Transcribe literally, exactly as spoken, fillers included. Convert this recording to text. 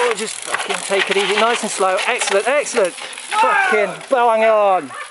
Oh, just fucking take it easy, nice and slow. Excellent, excellent. Fucking bang on.